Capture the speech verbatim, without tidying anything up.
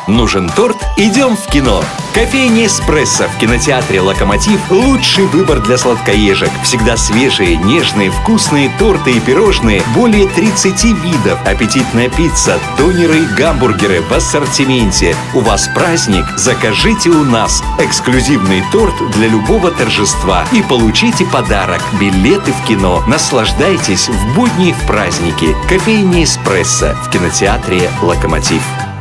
Нужен торт? Идем в кино. Кофейня «Эспрессо» в кинотеатре «Локомотив» – лучший выбор для сладкоежек. Всегда свежие, нежные, вкусные торты и пирожные, более тридцати видов, аппетитная пицца, донеры и гамбургеры в ассортименте. У вас праздник? Закажите у нас эксклюзивный торт для любого торжества и получите подарок – билеты в кино. Наслаждайтесь в будни и в праздники. Кофейня «Эспрессо» в кинотеатре «Локомотив».